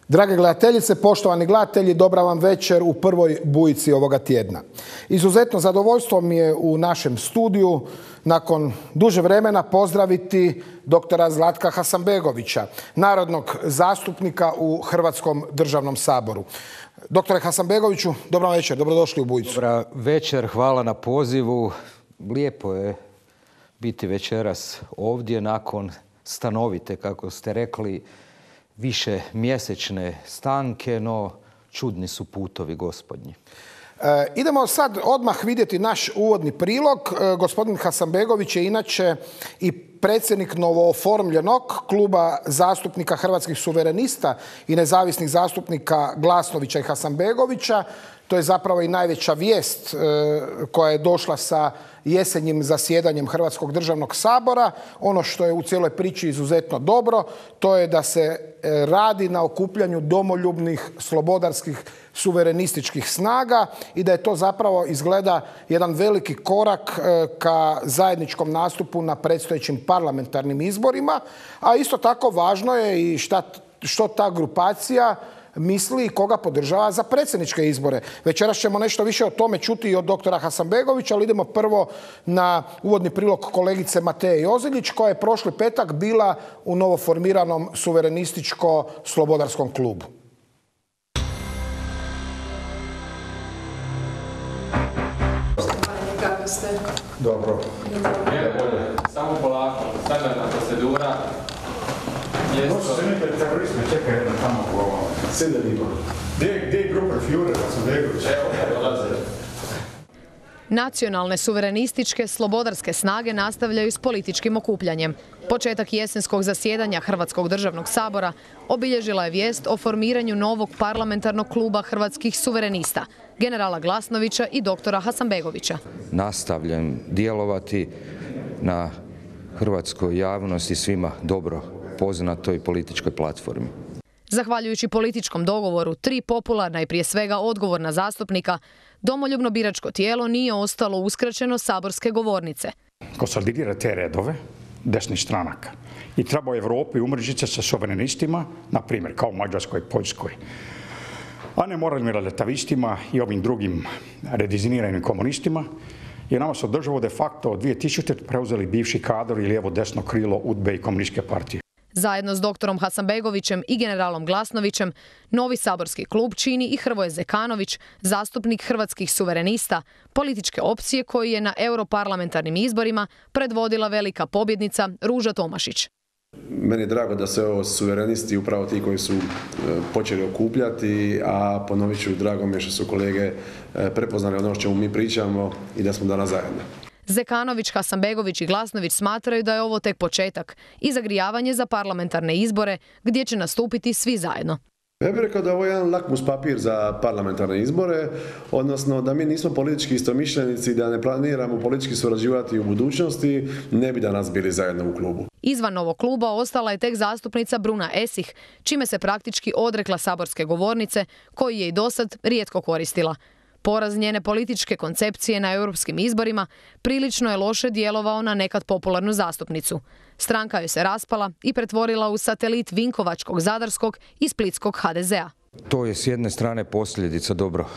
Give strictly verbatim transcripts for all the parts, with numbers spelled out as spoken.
Drage gledateljice, poštovani gledatelji, dobra vam večer u prvoj bujici ovoga tjedna. Izuzetno zadovoljstvo mi je u našem studiju nakon duže vremena pozdraviti doktora Zlatka Hasanbegovića, narodnog zastupnika u Hrvatskom državnom saboru. Doktore Hasanbegoviću, dobra večer, dobrodošli u bujicu. Dobra večer, hvala na pozivu. Lijepo je biti večeras ovdje nakon stanovite, kako ste rekli, više mjesečne stanke, no čudni su putovi gospodnji. E, idemo sad odmah vidjeti naš uvodni prilog. E, gospodin Hasanbegović je inače i predsjednik novooformljenog kluba zastupnika Hrvatskih suverenista i nezavisnih zastupnika Glasnovića i Hasanbegovića. To je zapravo i najveća vijest e, koja je došla sa jesenjim zasjedanjem Hrvatskog državnog sabora. Ono što je u cijeloj priči izuzetno dobro, to je da se e, radi na okupljanju domoljubnih, slobodarskih, suverenističkih snaga i da je to zapravo izgleda jedan veliki korak e, ka zajedničkom nastupu na predstojećim parlamentarnim izborima. A isto tako važno je i šta, što ta grupacija misli i koga podržava za predsjedničke izbore. Večeras ćemo nešto više o tome čuti i od doktora Hasanbegovića, ali idemo prvo na uvodni prilog kolegice Mateje Joziljić, koja je prošli petak bila u novoformiranom suverenističko-slobodarskom klubu. Kako ste? Dobro. Je bolje, samo polako, standardna procedura. Došli se nekaj terorista, čekaj jedna tamo u ovom. Sede libo. Gdje je grupa Führer, Hasanbegović? Evo, dolaze. Nacionalne suverenističke slobodarske snage nastavljaju s političkim okupljanjem. Početak jesenskog zasjedanja Hrvatskog državnog sabora obilježila je vijest o formiranju novog parlamentarnog kluba hrvatskih suverenista, generala Glasnovića i doktora Hasanbegovića. Nastavljam djelovati na hrvatskoj javnosti svima dobro poznatoj političkoj platformi. Zahvaljujući političkom dogovoru tri popularna i prije svega odgovorna zastupnika, domoljubno biračko tijelo nije ostalo uskraćeno saborske govornice. Konsolidira te redove desnih stranaka i treba u Europi umrežiti se sa suverenistima, na primjer kao u Mađarskoj i Poljskoj, a ne moralnim relativistima i ovim drugim redizajniranim komunistima, jer nama su državu de facto od dvije tisuće preuzeli bivši kadar i lijevo-desno krilo UDBE i komunističke partije. Zajedno s doktorom Hasanbegovićem i generalom Glasnovićem, novi saborski klub čini i Hrvoje Zekanović, zastupnik Hrvatskih suverenista, političke opcije koji je na europarlamentarnim izborima predvodila velika pobjednica Ruža Tomašić. Meni je drago da se ovo suverenisti upravo ti koji su počeli okupljati, a ponovit ću, drago mi je što su kolege prepoznali ono o čemu mi pričamo i da smo danas zajedno. Zekanović, Hasanbegović i Glasnović smatraju da je ovo tek početak i zagrijavanje za parlamentarne izbore gdje će nastupiti svi zajedno. Ja bih rekao da ovo je jedan lakmus papir za parlamentarne izbore, odnosno da mi nismo politički istomišljenici, da ne planiramo politički surađivati u budućnosti, ne bi danas bili zajedno u klubu. Izvan novog kluba ostala je tek zastupnica Bruna Esih, čime se praktički odrekla saborske govornice, koju je i dosad rijetko koristila. Poraz njene političke koncepcije na europskim izborima prilično je loše djelovao na nekad popularnu zastupnicu. Stranka joj se raspala i pretvorila u satelit Vinkovačkog, Zadarskog i Splitskog ha de zea. To je s jedne strane posljedica dobro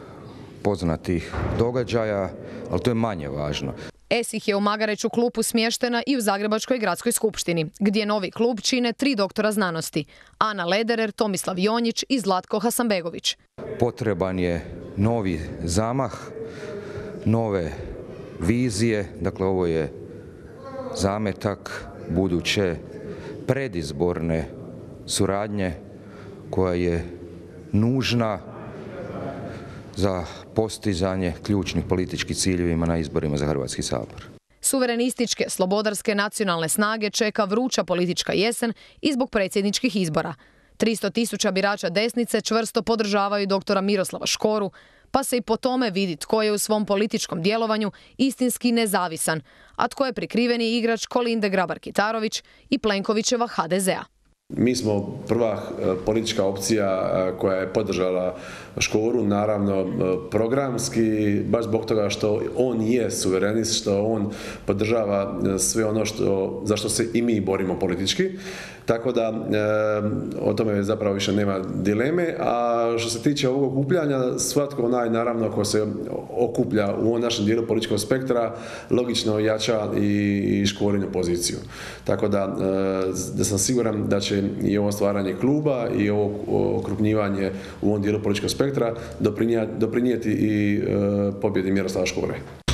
poznatih događaja, ali to je manje važno. Esih je u Magareću klubu smještena i u Zagrebačkoj gradskoj skupštini, gdje novi klub čine tri doktora znanosti, Ana Lederer, Tomislav Jonjić i Zlatko Hasanbegović. Potreban je novi zamah, nove vizije, dakle ovo je zametak buduće predizborne suradnje koja je nužna za postizanje ključnih političkih ciljevima na izborima za Hrvatski sabor. Suverenističke, slobodarske nacionalne snage čeka vruća politička jesen i zbog predsjedničkih izbora. tristo tisuća birača desnice čvrsto podržavaju doktora Miroslava Škoru, pa se i po tome vidi tko je u svom političkom djelovanju istinski nezavisan, a tko je prikriveni igrač Kolinde Grabar-Kitarović i Plenkovićeva ha de zea. Mi smo prva politička opcija koja je podržala Škoru, naravno programski, baš zbog toga što on je suverenist, što on podržava sve ono što, za što se i mi borimo politički. Tako da o tome zapravo više nema dileme, a što se tiče ovog okupljanja, svatko onaj naravno ko se okuplja u ovom našem dijelu političkog spektra logično jača i Škorinu poziciju. Tako da, da sam siguran da će i ovo stvaranje kluba i ovo okrupnjivanje u ovom dijelu političkog spektra doprinijeti i pobjedi Miroslava Škore.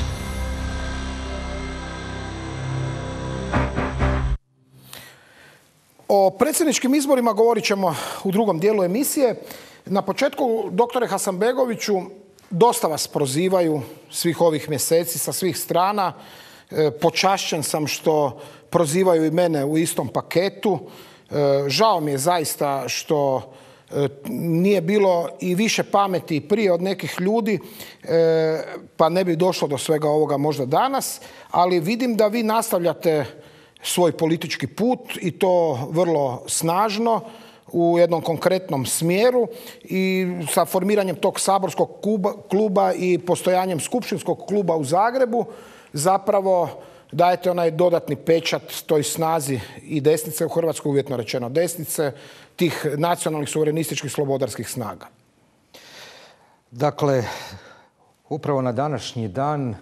O predsjedničkim izborima govorit ćemo u drugom dijelu emisije. Na početku, doktore Hasanbegoviću, dosta vas prozivaju svih ovih mjeseci sa svih strana. Počašćen sam što prozivaju i mene u istom paketu. Žao mi je zaista što nije bilo i više pameti prije od nekih ljudi, pa ne bi došlo do svega ovoga možda danas, ali vidim da vi nastavljate svoj politički put i to vrlo snažno u jednom konkretnom smjeru i sa formiranjem tog saborskog kluba i postojanjem skupštinskog kluba u Zagrebu zapravo dajete onaj dodatni pečat toj snazi i desnice u Hrvatskoj, uvjetno rečeno desnice, tih nacionalnih suverenističkih slobodarskih snaga. Dakle, upravo na današnji dan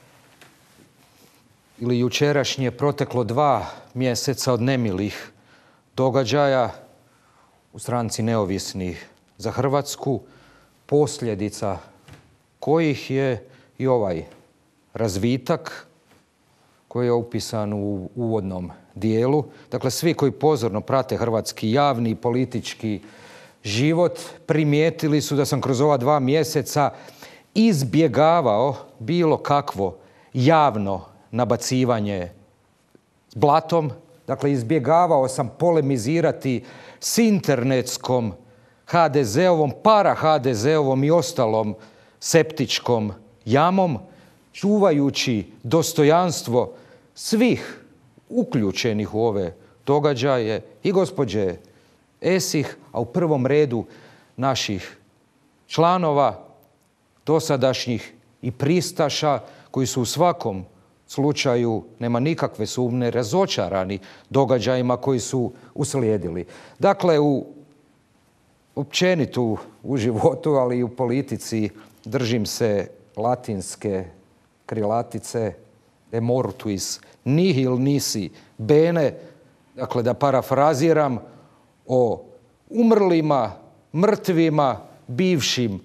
ili jučerašnje proteklo dva mjeseca od nemilih događaja u Stranci neovisnih za Hrvatsku, posljedica kojih je i ovaj razvitak koji je upisan u uvodnom dijelu. Dakle, svi koji pozorno prate hrvatski javni i politički život primijetili su da sam kroz ova dva mjeseca izbjegavao bilo kakvo javno nabacivanje s blatom. Dakle, izbjegavao sam polemizirati s internetskom ha de zeovom, para ha de zeovom i ostalom septičkom jamom, čuvajući dostojanstvo svih uključenih u ove događaje i gospođe Esih, a u prvom redu naših članova, dosadašnjih i pristaša koji su u svakom slučaju, nema nikakve sumnje, razočarani događajima koji su uslijedili. Dakle, u općenitu u životu, ali i u politici držim se latinske krilatice de mortuis nihil nisi bene, dakle da parafraziram, o umrlima, mrtvima, bivšim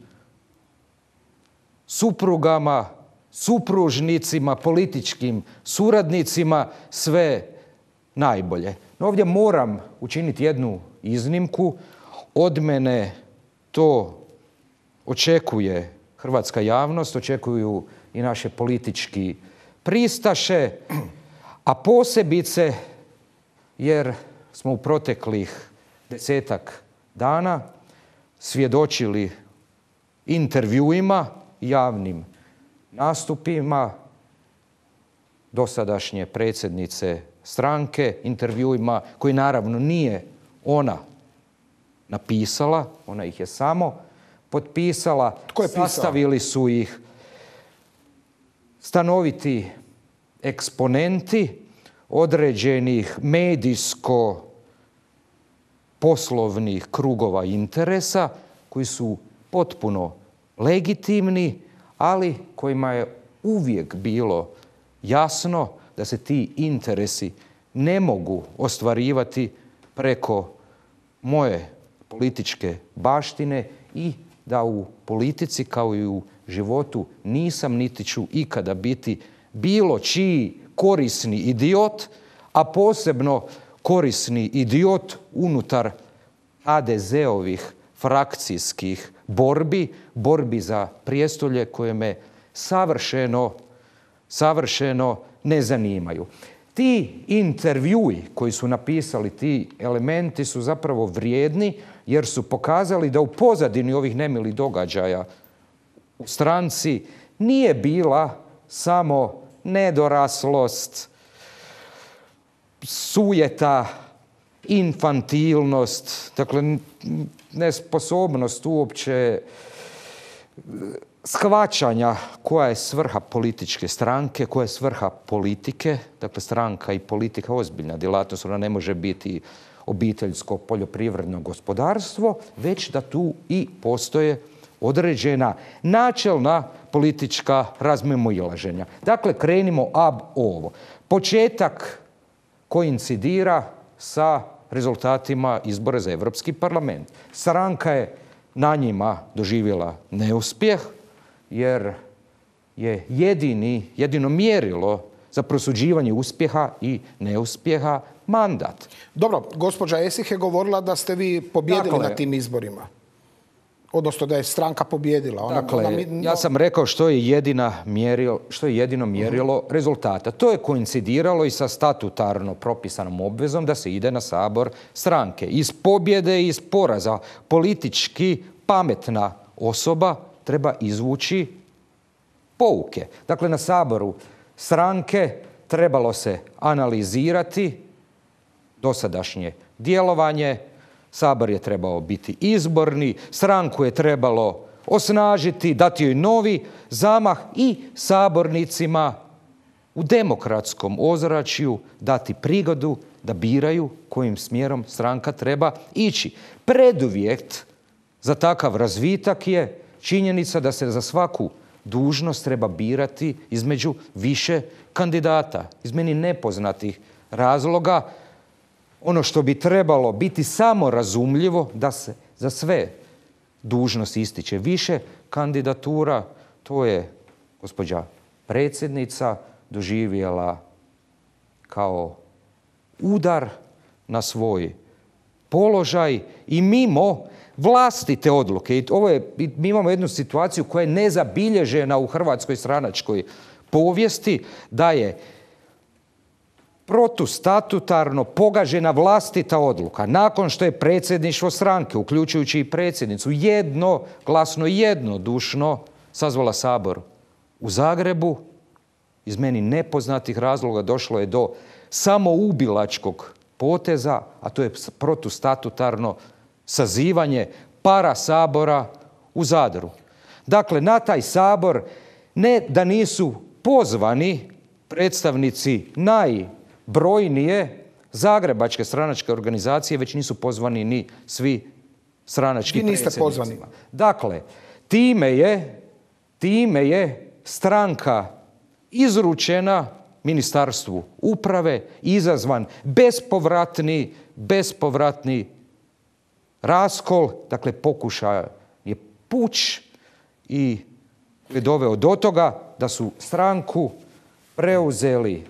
suprugama, supružnicima, političkim suradnicima sve najbolje. No ovdje moram učiniti jednu iznimku. Od mene to očekuje hrvatska javnost, očekuju i naše politički pristaše, a posebice jer smo u proteklih desetak dana svjedočili intervjuima, javnim nastupima dosadašnje predsjednice stranke, intervjuima koji naravno nije ona napisala, ona ih je samo potpisala. Tko je pisao? Sastavili su ih stanoviti eksponenti određenih medijsko-poslovnih krugova interesa koji su potpuno legitimni, ali kojima je uvijek bilo jasno da se ti interesi ne mogu ostvarivati preko moje političke baštine i da u politici kao i u životu nisam niti ću ikada biti bilo čiji korisni idiot, a posebno korisni idiot unutar ha de zeovih frakcijskih borbi, borbi za prijestolje koje me savršeno, savršeno ne zanimaju. Ti intervjui koji su napisali, ti elementi su zapravo vrijedni jer su pokazali da u pozadini ovih nemilih događaja u stranci nije bila samo nedoraslost, sujeta, infantilnost, dakle nesposobnost uopće shvaćanja koja je svrha političke stranke, koja je svrha politike. Dakle, stranka i politika je ozbiljna djelatnost, ona ne može biti obiteljsko poljoprivredno gospodarstvo, već da tu i postoje određena načelna politička razmimoilaženja. Dakle, krenimo ab ovo. Početak koincidira sa rezultatima izbora za Europski parlament. Stranka je na njima doživjela neuspjeh, jer je jedini, jedino mjerilo za prosuđivanje uspjeha i neuspjeha mandat. Dobro, gospođa Esih je govorila da ste vi pobjedili Dakle, na tim izborima. Odnosno da je stranka pobjedila. Ona, Dakle, ona, no... ja sam rekao što je, jedina mjerilo, što je jedino mjerilo uh-huh. rezultata. To je koincidiralo i sa statutarno propisanom obvezom da se ide na sabor stranke. Iz pobjede i iz poraza politički pametna osoba treba izvući pouke. Dakle, na saboru stranke trebalo se analizirati dosadašnje djelovanje, sabor je trebao biti izborni, stranku je trebalo osnažiti, dati joj novi zamah i sabornicima u demokratskom ozračju dati prigodu da biraju kojim smjerom stranka treba ići. Preduvjet za takav razvitak je činjenica da se za svaku dužnost treba birati između više kandidata. Iz meni nepoznatih razloga ono što bi trebalo biti samo razumljivo da se za sve dužnosti ističe više kandidatura, to je gospođa predsjednica doživjela kao udar na svoj položaj i mimo vlastite odluke. I ovo je, mi imamo jednu situaciju koja je nezabilježena u hrvatskoj stranačkoj povijesti, da je protustatutarno pogažena vlastita odluka. Nakon što je predsjedništvo stranke, uključujući i predsjednicu, jednoglasno, jednodušno sazvala sabor u Zagrebu, iz meni nepoznatih razloga došlo je do samoubilačkog poteza, a to je protustatutarno sazivanje para sabora u Zadru. Dakle, na taj sabor ne da nisu pozvani predstavnici najbrojnije zagrebačke stranačke organizacije, već nisu pozvani ni svi stranački Vi niste predsjednici. pozvani. Dakle, time je, time je stranka izručena Ministarstvu uprave, izazvan bespovratni, bespovratni raskol, dakle pokušaj je puč i je doveo do toga da su stranku preuzeli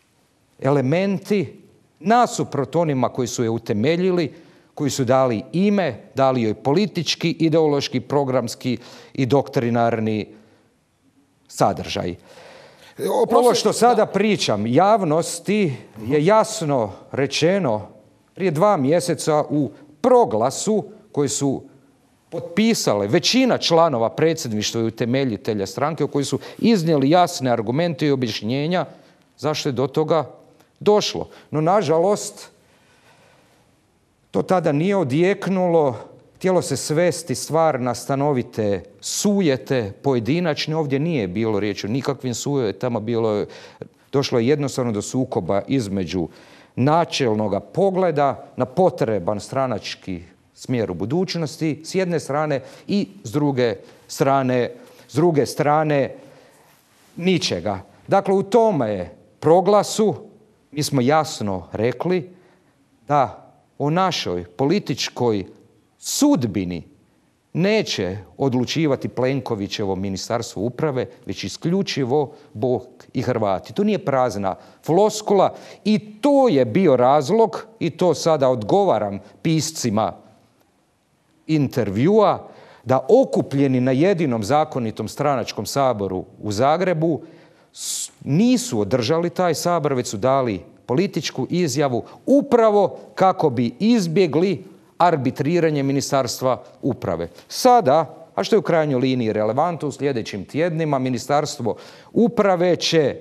elementi nasuprot onima koji su je utemeljili, koji su dali ime, dali joj politički, ideološki, programski i doktrinarni sadržaj. Ovo što sada pričam javnosti je jasno rečeno prije dva mjeseca u proglasu koji su potpisale većina članova predsjedništva i utemeljitelja stranke, u koji su iznijeli jasne argumente i objašnjenja zašto je do toga došlo. No, nažalost, to tada nije odjeknulo, htjelo se svesti stvar na stanovite sujete, pojedinačne. Ovdje nije bilo riječ o nikakvim sujetama, bilo je, došlo je jednostavno do sukoba između načelnoga pogleda na potreban stranački smjer u budućnosti s jedne strane i s druge strane, s druge strane ničega. Dakle, u tome proglasu mi smo jasno rekli da o našoj političkoj sudbini neće odlučivati Plenkovićevo Ministarstvo uprave, već isključivo Bog i Hrvati. To nije prazna floskula i to je bio razlog, i to sada odgovaram piscima intervjua, da okupljeni na jedinom zakonitom stranačkom saboru u Zagrebu nisu održali taj sabor, već su dali političku izjavu upravo kako bi izbjegli arbitriranje Ministarstva uprave. Sada, a što je u krajnjoj liniji relevantno, u sljedećim tjednima Ministarstvo uprave će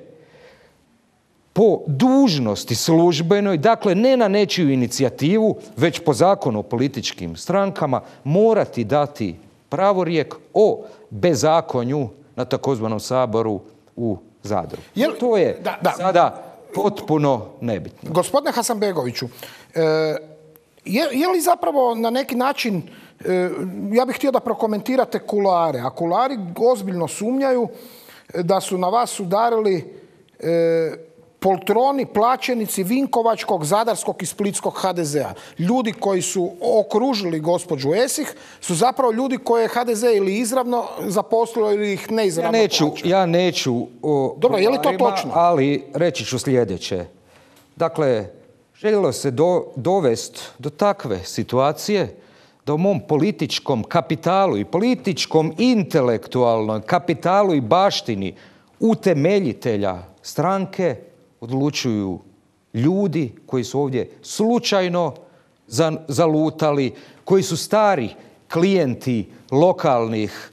po dužnosti službenoj, dakle ne na nečiju inicijativu, već po zakonu o političkim strankama, morati dati pravorijek o bezakonju na takozvanom Saboru u Zadru. Jel, to je da, da. sada potpuno nebitno. Gospodine Hasanbegoviću, e, je, je li zapravo na neki način, e, ja bih htio da prokomentirate kuloare, a kuloari ozbiljno sumnjaju da su na vas udarili e, poltroni, plaćenici Vinkovačkog, Zadarskog i Splitskog ha de zea. Ljudi koji su okružili gospođu Esih su zapravo ljudi koje je ha de ze ili izravno zaposlilo ili ih neizravno ja neću, plaća. ja neću o Dobro, je li to kuloarima, točno? ali reći ću sljedeće. Dakle, željelo se do, dovesti do takve situacije da u mom političkom kapitalu i političkom intelektualnom kapitalu i baštini utemeljitelja stranke odlučuju ljudi koji su ovdje slučajno zalutali, koji su stari klijenti lokalnih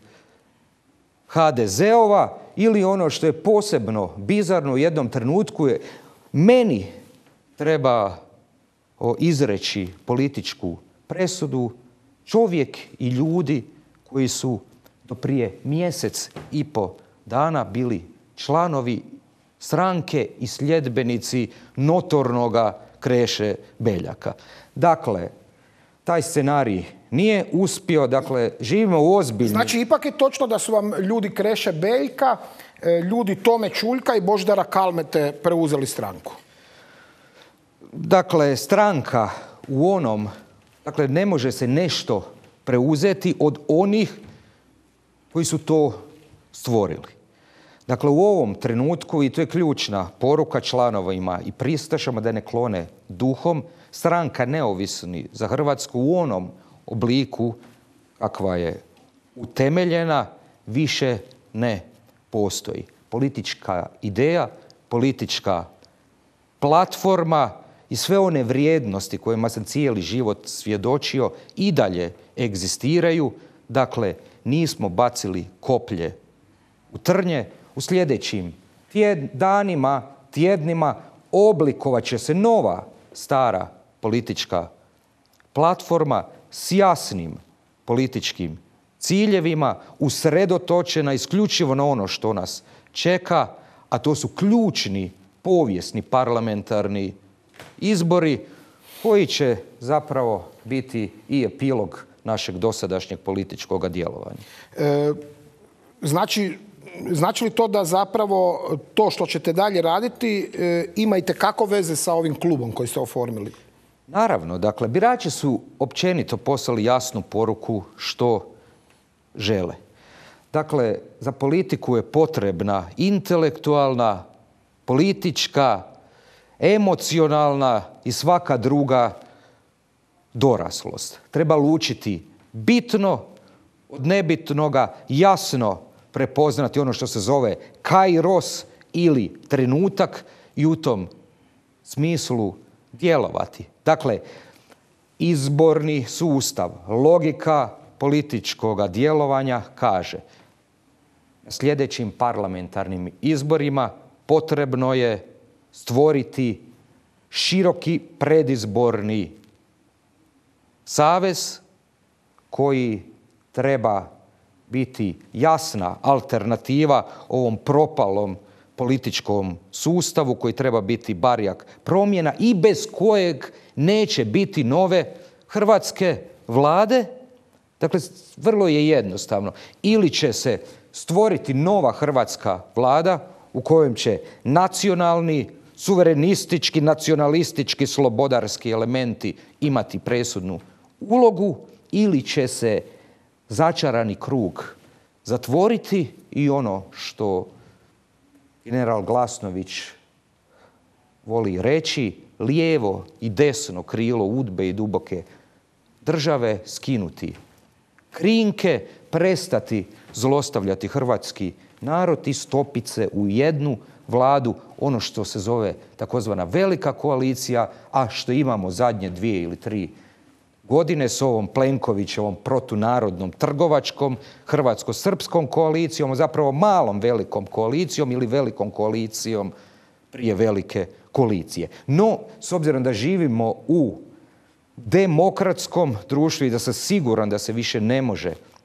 ha de zeova ili ono što je posebno bizarno u jednom trenutku je meni treba izreći političku presudu čovjek i ljudi koji su do prije mjesec i po dana bili članovi stranke i sljedbenici notornoga Kreše Beljaka. Dakle, taj scenarij nije uspio, dakle, živimo u ozbiljnim... Znači, ipak je točno da su vam ljudi Kreše Beljka, ljudi Tome Čuljka i Božidara Kalmete preuzeli stranku. Dakle, stranka u onom... Dakle, ne može se nešto preuzeti od onih koji su to stvorili. Dakle, u ovom trenutku, i to je ključna poruka članovima i pristašama da ne klone duhom, stranka Neovisni za Hrvatsku u onom obliku kakva je utemeljena više ne postoji. Politička ideja, politička platforma i sve one vrijednosti kojima sam cijeli život svjedočio i dalje egzistiraju. Dakle, nismo bacili koplje u trnje. U sljedećim tjed, danima, tjednima oblikovat će se nova stara politička platforma s jasnim političkim ciljevima, usredotočena isključivo na ono što nas čeka, a to su ključni povijesni parlamentarni izbori koji će zapravo biti i epilog našeg dosadašnjeg političkog djelovanja. E, znači, znači li to da zapravo to što ćete dalje raditi e, ima itekako veze sa ovim klubom koji ste oformili? Naravno, dakle, birači su općenito poslali jasnu poruku što žele. Dakle, za politiku je potrebna intelektualna, politička, emocionalna i svaka druga doraslost. Treba lučiti bitno od nebitnoga, jasno prepoznati ono što se zove kairos ili trenutak i u tom smislu djelovati. Dakle, izborni sustav, logika političkog djelovanja kaže na sljedećim parlamentarnim izborima potrebno je stvoriti široki predizborni savez koji treba biti jasna alternativa ovom propalom političkom sustavu koji treba biti barjak promjena i bez kojeg neće biti nove hrvatske vlade. Dakle, vrlo je jednostavno. Ili će se stvoriti nova hrvatska vlada u kojem će nacionalni, suverenistički, nacionalistički, slobodarski elementi imati presudnu ulogu, ili će se začarani krug zatvoriti i ono što general Glasnović voli reći, lijevo i desno krilo udbe i duboke države skinuti krinke, prestati zlostavljati hrvatski narod i stopiti se u jednu vladu, ono što se zove takozvana velika koalicija, a što imamo zadnje dvije ili tri godine s ovom Plenkovićevom protunarodnom trgovačkom hrvatsko-srpskom koalicijom, zapravo malom velikom koalicijom ili velikom koalicijom prije velike koalicije. No, s obzirom da živimo u demokratskom društvu i da sam siguran da se više ne može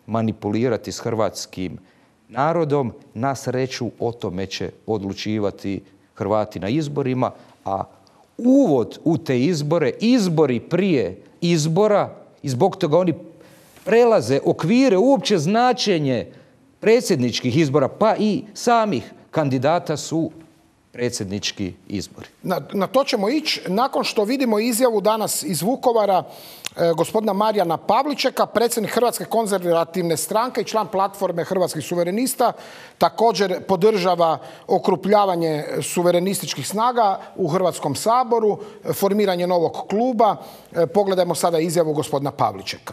manipulirati s hrvatskim narodom. Na sreću o tome će odlučivati Hrvati na izborima, a uvod u te izbore, izbori prije izbora, i zbog toga oni prelaze okvire, uopće značenje predsjedničkih izbora, pa i samih kandidata su predsjednički izbori. Na, na to ćemo ići nakon što vidimo izjavu danas iz Vukovara e, gospodina Marijana Pavličeka, predsjednik Hrvatske konzervativne stranke i član platforme Hrvatskih suverenista. Također podržava okrupljavanje suverenističkih snaga u Hrvatskom saboru, formiranje novog kluba. E, pogledajmo sada izjavu gospodina Pavličeka.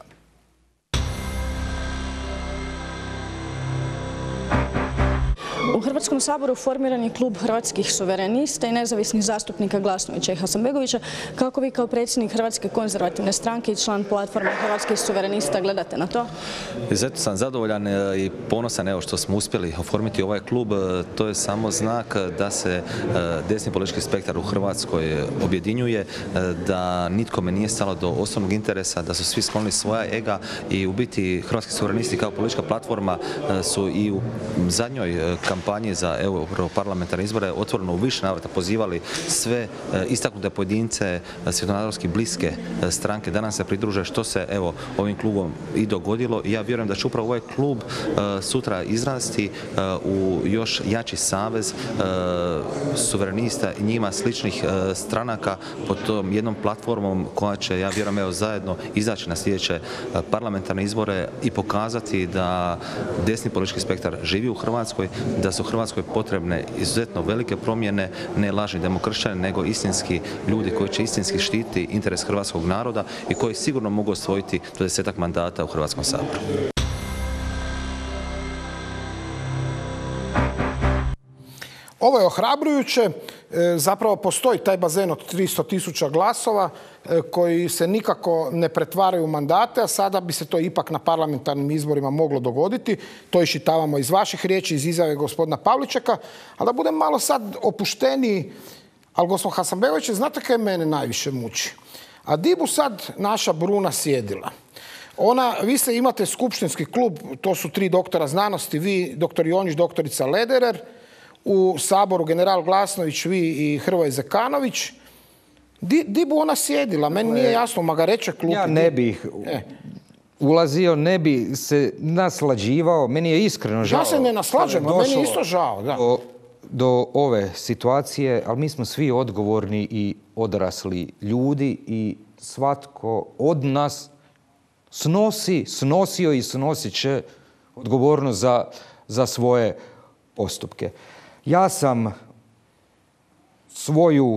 U Hrvatskom saboru formiran je klub Hrvatskih suverenista i nezavisnih zastupnika Glasnovića i Hasanbegovića. Kako vi kao predsjednik Hrvatske konzervativne stranke i član platforme Hrvatskih suverenista gledate na to? Izuzetno sam zadovoljan i ponosan evo što smo uspjeli oformiti ovaj klub. To je samo znak da se desni politički spektar u Hrvatskoj objedinjuje, da nitkome nije stalo do osnovnog interesa, da su svi sklonili svoja ega i u biti Hrvatski suverenisti kao politička platforma su i u zadnjoj kampanji za europarlamentarne izbore otvoreno u više navrata pozivali sve istaknute pojedince, svjetonazorski bliske stranke da nam se pridruže, što se evo ovim klubom i dogodilo. I ja vjerujem da će upravo ovaj klub sutra izrasti u još jači savez suverenista i njima sličnih stranaka pod tom jednom platformom koja će, ja vjerujem, evo zajedno izaći na sljedeće parlamentarne izbore i pokazati da desni politički spektar živi u Hrvatskoj, da su Hrvatskoj potrebne izuzetno velike promjene, ne lažni demokršćani, nego istinski ljudi koji će istinski štiti interes hrvatskog naroda i koji sigurno mogu osvojiti dvadesetak mandata u Hrvatskom saboru. Ovo je ohrabrujuće. Zapravo postoji taj bazen od tristo tisuća glasova koji se nikako ne pretvaraju u mandate, a sada bi se to ipak na parlamentarnim izborima moglo dogoditi. To iščitavamo iz vaših riječi, iz izjave gospodina Pavličeka. Ali da budem malo sad opušteniji, ali gospodin Hasanbegović, znate kaj mene najviše muči? A di bu sad naša Bruna sjedila? Ona, vi ste imate skupštinski klub, to su tri doktora znanosti, vi, doktor Jonjić, doktorica Lederer, u Saboru general Glasnović, vi i Hrvoje Zekanović. Di, di bu ona sjedila? Meni nije jasno, Magareće klupi. Ja ne bih e. ulazio, ne bi se naslađivao. Meni je iskreno žao. Ja se ne naslađujem, a meni je isto žao. Da. Do, do ove situacije, ali mi smo svi odgovorni i odrasli ljudi i svatko od nas snosi, snosio i snosit će odgovornost za, za svoje postupke. Ja sam svoju,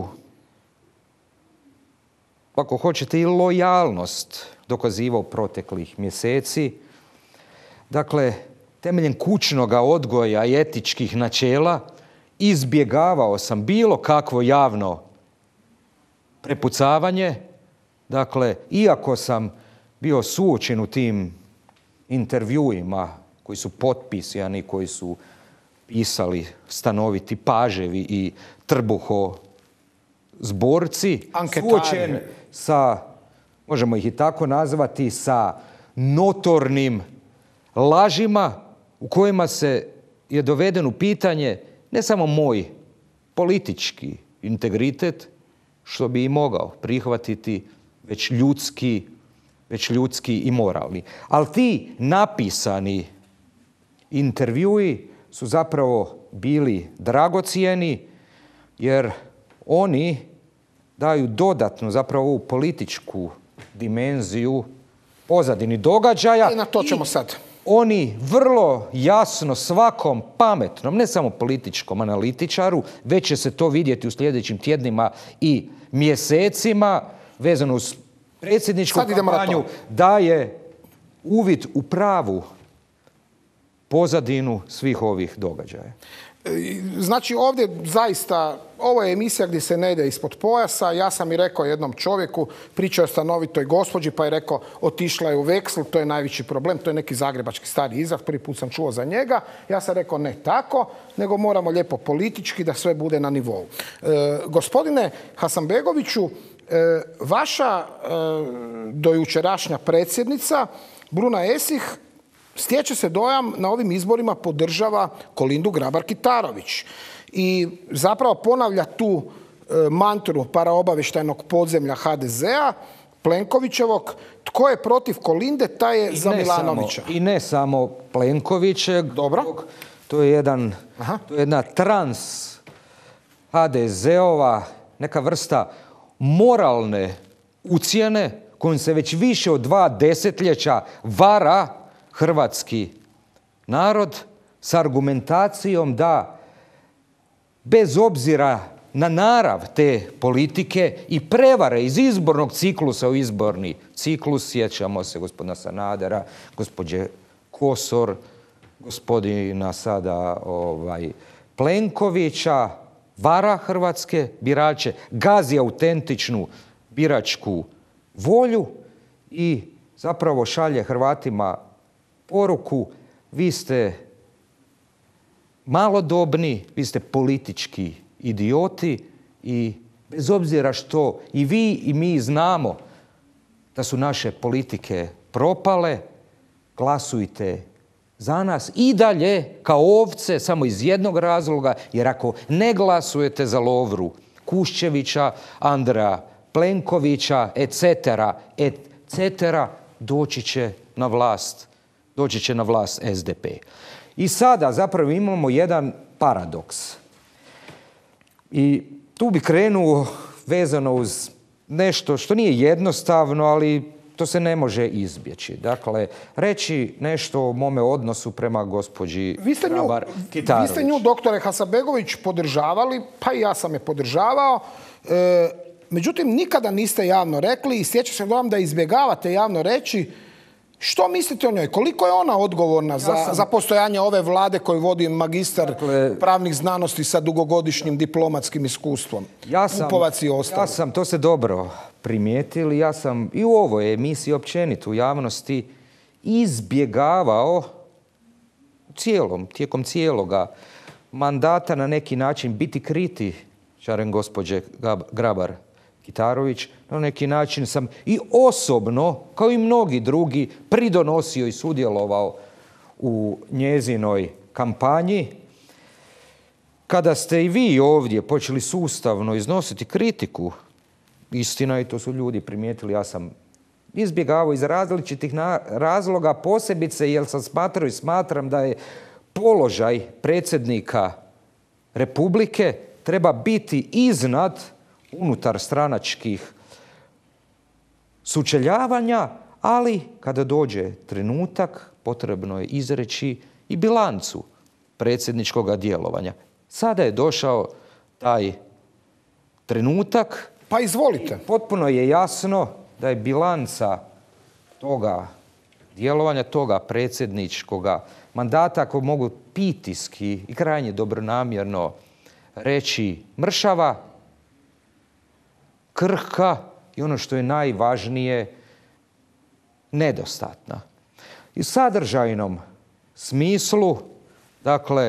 ako hoćete, i lojalnost dokazivao proteklih mjeseci. Dakle, temeljem kućnog odgoja i etičkih načela izbjegavao sam bilo kakvo javno prepucavanje. Dakle, iako sam bio suočen u tim intervjuima koji su potpisani, koji su pisali stanoviti paževi i trbuho zborci, suočen sa, možemo ih i tako nazvati, sa notornim lažima u kojima se je doveden u pitanje ne samo moj politički integritet, što bi i mogao prihvatiti, već ljudski, već ljudski i moralni. Ali ti napisani intervjui su zapravo bili dragocjeni jer oni daju dodatnu zapravo ovu političku dimenziju pozadini događaja. I na to ćemo sad. Oni vrlo jasno svakom pametnom, ne samo političkom analitičaru, već će se to vidjeti u sljedećim tjednima i mjesecima, vezano uz predsjedničku kampanju, daje uvid u pravu pozadinu svih ovih događaja. Znači ovdje zaista, ovo je emisija gdje se ne ide ispod pojasa. Ja sam i rekao jednom čovjeku, pričao je stanovitoj gospođi, pa je rekao otišla je u vekslu, to je najveći problem, to je neki zagrebački stari izraz, prvi put sam čuo za njega. Ja sam rekao ne tako, nego moramo lijepo politički da sve bude na nivou. E, gospodine Hasanbegoviću, e, vaša e, dojučerašnja predsjednica Bruna Esih stječe se dojam na ovim izborima podržava Kolindu Grabar-Kitarović i zapravo ponavlja tu mantru paraobavještajnog podzemlja ha de zea, Plenkovićevog, tko je protiv Kolinde, taj je za Milanovića. I ne samo Plenkovićeg. Dobro. To je jedan, to je jedna trans ha de zeova, neka vrsta moralne ucjene kojom se već više od dva desetljeća vara hrvatski narod s argumentacijom da bez obzira na narav te politike i prevare iz izbornog ciklusa u izborni ciklus, sjećamo se gospodina Sanadera, gospođe Kosor, gospodina sada ovaj, Plenkovića, vara hrvatske birače, gazi autentičnu biračku volju i zapravo šalje Hrvatima poruku: vi ste malodobni, vi ste politički idioti i bez obzira što i vi i mi znamo da su naše politike propale, glasujte za nas i dalje kao ovce samo iz jednog razloga, jer ako ne glasujete za Lovru Kuščevića, Andreja Plenkovića, et cetera, et cetera, doći će na vlast, doći će na vlast es de pe. I sada zapravo imamo jedan paradoks. I tu bi krenuo vezano uz nešto što nije jednostavno, ali to se ne može izbjeći. Dakle, reći nešto o mome odnosu prema gospođi Grabar-Kitarović. Vi ste nju, doktore Hasanbegović, podržavali, pa i ja sam je podržavao. E, međutim, nikada niste javno rekli i sjeća se dojam da izbjegavate javno reći što mislite o njoj? Koliko je ona odgovorna ja za, sam... za postojanje ove vlade koju vodi magistar dakle, pravnih znanosti sa dugogodišnjim diplomatskim iskustvom? Ja sam, Pupovac i ostalo. Ja sam, to se dobro primijetili, ja sam i u ovoj emisiji općenito u javnosti izbjegavao cijelom, tijekom cijeloga mandata na neki način biti kritičaren gospođe Grabar-Kitarović. Na neki način sam i osobno, kao i mnogi drugi, pridonosio i sudjelovao u njezinoj kampanji. Kada ste i vi ovdje počeli sustavno iznositi kritiku, istina, i to su ljudi primijetili, ja sam izbjegavao iz različitih razloga, posebice jer sam smatrao i smatram da je položaj predsjednika Republike treba biti iznad unutar stranačkih sučeljavanja, ali kada dođe trenutak potrebno je izreći i bilancu predsjedničkog djelovanja. Sada je došao taj trenutak. Pa izvolite. Potpuno je jasno da je bilanca toga djelovanja, toga predsjedničkog mandata, ako mogu pitijski i krajnje dobronamjerno reći, mršava, krhka i ono što je najvažnije, nedostatna. I u sadržajnom smislu, dakle,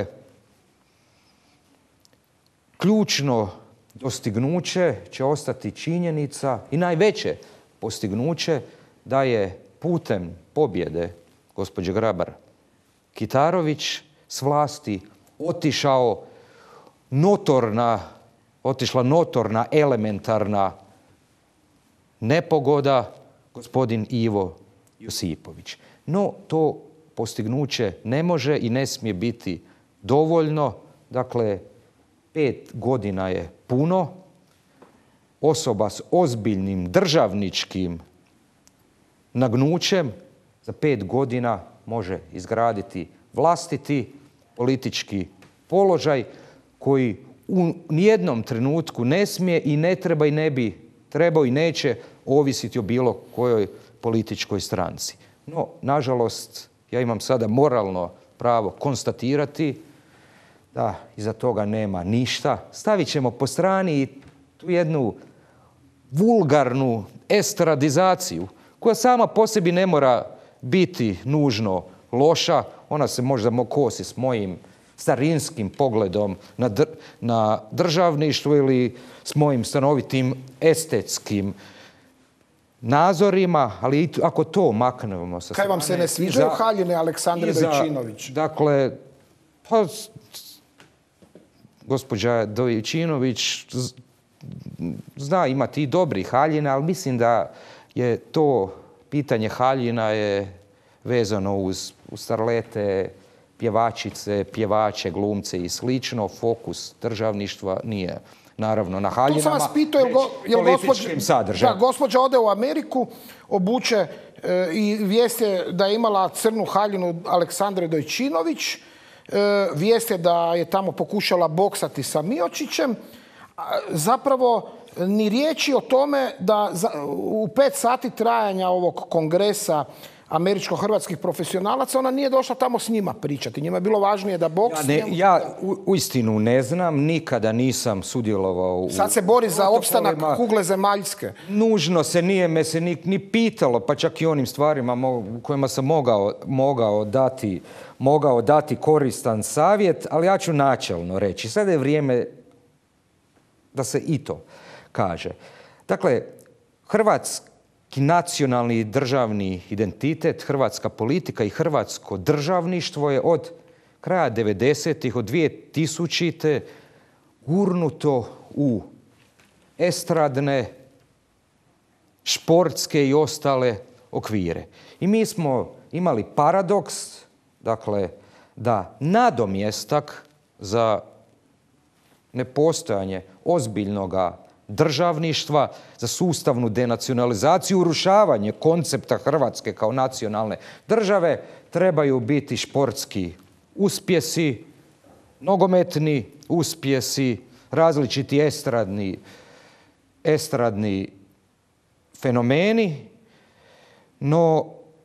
ključno dostignuće će ostati činjenica i najveće postignuće da je putem pobjede gospođe Grabar-Kitarović s vlasti otišao notorna, otišla notorna elementarna nepogoda, gospodin Ivo Josipović. No, to postignuće ne može i ne smije biti dovoljno. Dakle, pet godina je puno. Osoba s ozbiljnim državničkim nagnućem za pet godina može izgraditi vlastiti politički položaj koji u nijednom trenutku ne smije i ne treba i ne bi trebao i neće ovisiti o bilo kojoj političkoj stranci. No, nažalost, ja imam sada moralno pravo konstatirati da iza toga nema ništa. Stavit ćemo po strani tu jednu vulgarnu estradizaciju koja sama po sebi ne mora biti nužno loša. Ona se možda kosi s mojim starinskim pogledom na, dr- na državništvo ili s mojim stanovitim estetskim nazorima, ali i ako to maknemo sa strane... Kaj vam se ne sviđaju haljine Aleksandre Dojčinović? Dakle, pa, gospođa Dojčinović zna imati i dobrih haljina, ali mislim da je to pitanje haljina je vezano uz, uz starlete, pjevačice, pjevače, glumce i slično. Fokus državništva nije naravno na haljinama, to sam vas pitao, jel, go, jel političkim sadržajem. Da, gospođa ode u Ameriku, obuče e, i vijest je da je imala crnu haljinu Aleksandre Dojčinović, e, vijest je da je tamo pokušala boksati sa Miočićem. Zapravo ni riječi o tome da za, u pet sati trajanja ovog kongresa američko-hrvatskih profesionalaca, ona nije došla tamo s njima pričati. Njima je bilo važnije da boks... Ja, ne, ja u, uistinu ne znam, nikada nisam sudjelovao u... Sad se bori za opstanak kugle zemaljske. Nužno se nije me se ni, ni pitalo, pa čak i onim stvarima mo, kojima sam mogao, mogao, dati, mogao dati koristan savjet, ali ja ću načelno reći. Sada je vrijeme da se i to kaže. Dakle, Hrvatska nacionalni državni identitet, hrvatska politika i hrvatsko državništvo je od kraja devedesetih, od dvije tisućite gurnuto u estradne, športske i ostale okvire. I mi smo imali paradoks, dakle, da nadomjestak za nepostojanje ozbiljnoga državništva, za sustavnu denacionalizaciju, urušavanje koncepta Hrvatske kao nacionalne države, trebaju biti športski uspjesi, nogometni uspjesi, različiti estradni, estradni fenomeni, no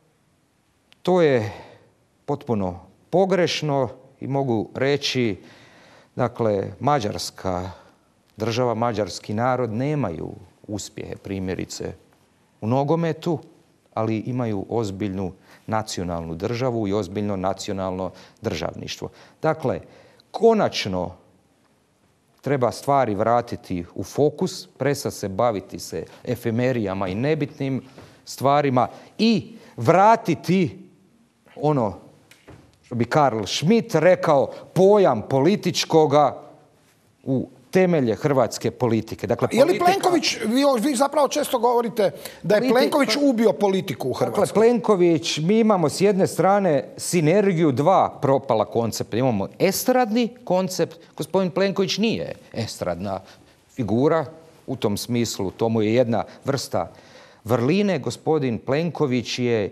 to je potpuno pogrešno i mogu reći, dakle, Mađarska država, mađarski narod nemaju uspjehe, primjerice u nogometu, ali imaju ozbiljnu nacionalnu državu i ozbiljno nacionalno državništvo. Dakle, konačno treba stvari vratiti u fokus, prestati se baviti se efemerijama i nebitnim stvarima i vratiti ono što bi Karl Schmitt rekao, pojam političkoga u temelje hrvatske politike. Dakle, politika... Je li Plenković, vi, vi zapravo često govorite da je politika... Plenković ubio politiku u Hrvatskoj? Dakle, Plenković, mi imamo s jedne strane sinergiju dva propala koncepta. Imamo estradni koncept, gospodin Plenković nije estradna figura, u tom smislu, to mu je jedna vrsta vrline. Gospodin Plenković je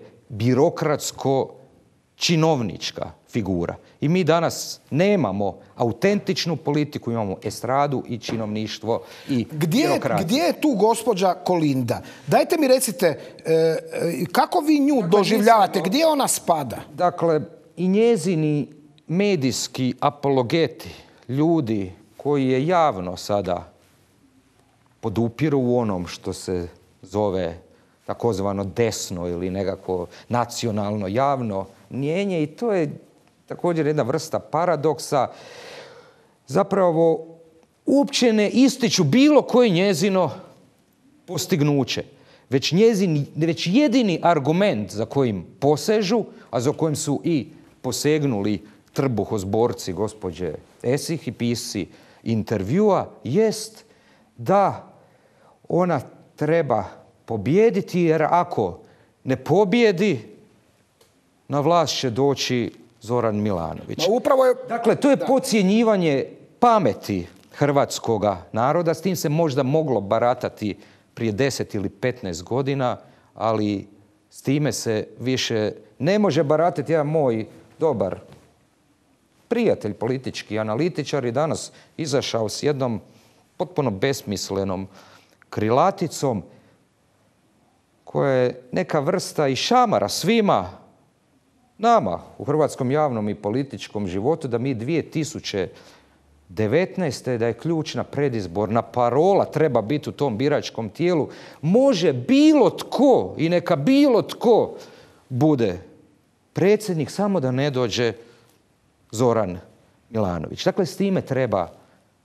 birokratsko-činovnička figura. I mi danas nemamo autentičnu politiku, imamo estradu i činovništvo i gdje, birokraciju. Gdje je tu gospođa Kolinda? Dajte mi recite, e, kako vi nju dakle, doživljavate? Mislimo, gdje ona spada? Dakle, i njezini medijski apologeti, ljudi koji je javno sada podupiru u onom što se zove takozvano desno ili nekako nacionalno javno mnijenje, i to je također jedna vrsta paradoksa, zapravo uopće ne ističu bilo koje njezino postignuće, već, njezin, već jedini argument za kojim posežu, a za kojim su i posegnuli trbuhozborci gospođe Esih i pisci intervjua, jest da ona treba pobijediti, jer ako ne pobijedi, na vlast će doći Zoran Milanović. Ma upravo je... Dakle, to je da. Podcjenjivanje pameti hrvatskoga naroda. S tim se možda moglo baratati prije deset ili petnaest godina, ali s time se više ne može baratati. Jedan moj dobar prijatelj, politički analitičar, je danas izašao s jednom potpuno besmislenom krilaticom koja je neka vrsta i šamara svima nama u hrvatskom javnom i političkom životu, da mi dvije tisuće devetnaeste. da je ključna predizborna parola treba biti u tom biračkom tijelu, može bilo tko i neka bilo tko bude predsjednik, samo da ne dođe Zoran Milanović. Dakle, s time treba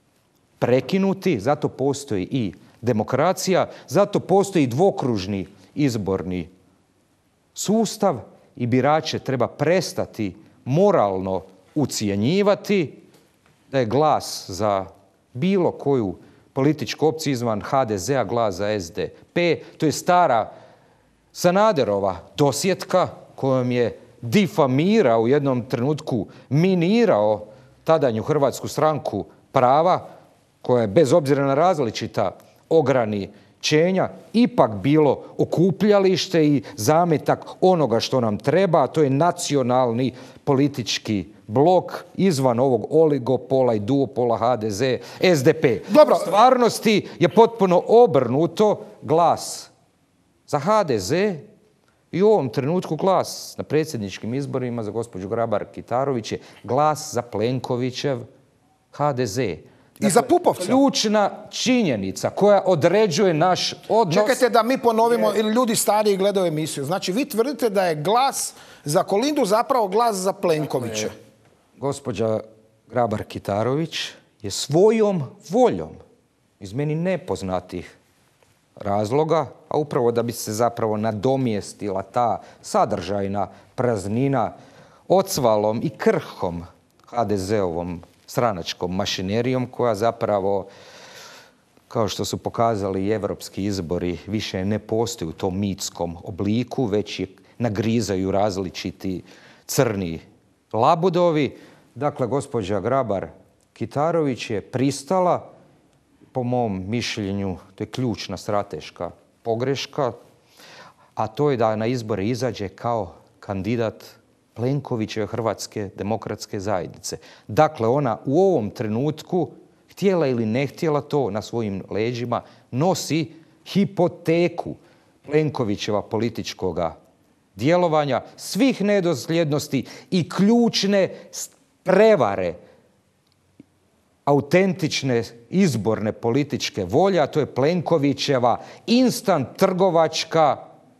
prekinuti, zato postoji i demokracija, zato postoji dvokružni izborni sustav i birače treba prestati moralno ucijenjivati, da je glas za bilo koju političku opciju izvan ha de zea glas za es de pe. To je stara Sanaderova dosjetka kojom je difamirao, u jednom trenutku minirao tadanju Hrvatsku stranku prava, koja je bez obzira na različita ograničenja ipak bilo okupljalište i zametak onoga što nam treba, a to je nacionalni politički blok izvan ovog oligopola i duopola ha de ze es de pe. Dobro. U stvarnosti je potpuno obrnuto. Glas za ha de ze i u ovom trenutku glas na predsjedničkim izborima za gospođu Grabar-Kitarović je glas za Plenkovićev ha de ze. I za Pupovca. Ključna činjenica koja određuje naš odnos... Čekajte da mi ponovimo, ili ljudi stariji gledaju emisiju. Znači, vi tvrdite da je glas za Kolindu zapravo glas za Plenkovića. Gospođa Grabar-Kitarović je svojom voljom, iz meni nepoznatih razloga, a upravo da bi se zapravo nadomjestila ta sadržajna praznina ocvalom i krhkom ha de zeovom stranačkom mašinerijom, koja zapravo, kao što su pokazali i evropski izbori, više ne postoji u tom mitskom obliku, već je nagrizaju različiti crni labudovi. Dakle, gospođa Grabar-Kitarović je pristala, po mom mišljenju, to je ključna strateška pogreška, a to je da na izbore izađe kao kandidat Plenkovićeve Hrvatske demokratske zajednice. Dakle, ona u ovom trenutku, htjela ili ne htjela to, na svojim leđima nosi hipoteku Plenkovićeva političkoga djelovanja, svih nedosljednosti i ključne prevare autentične izborne političke volje, a to je Plenkovićeva instant trgovačka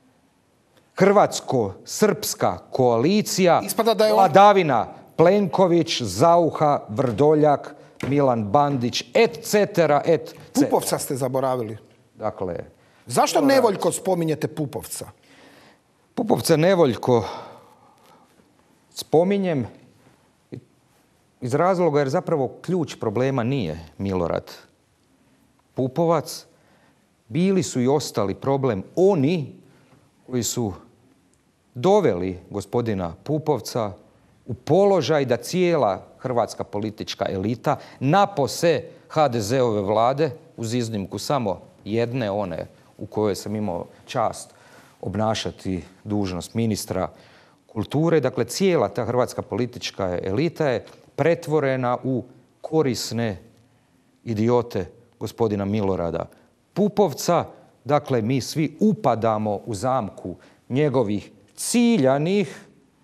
hrvatsko-srpska koalicija, Ispada da je on... vladavina Plenković, Zauha, Vrdoljak, Milan Bandić, et cetera, et cetera. Pupovca ste zaboravili. Dakle, Zašto nevoljko spominjete Pupovca? Pupovca nevoljko spominjem iz razloga jer zapravo ključ problema nije Milorad Pupovac. Bili su i ostali problem oni koji su doveli gospodina Pupovca u položaj da cijela hrvatska politička elita napose ha de zeove vlade, uz iznimku samo jedne, one u kojoj sam imao čast obnašati dužnost ministra kulture. Dakle, cijela ta hrvatska politička elita je pretvorena u korisne idiote gospodina Milorada Pupovca. Dakle, mi svi upadamo u zamku njegovih ciljanih